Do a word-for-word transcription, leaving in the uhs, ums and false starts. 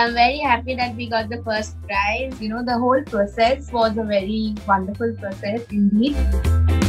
I'm very happy that we got the first prize. You know, the whole process was a very wonderful process indeed.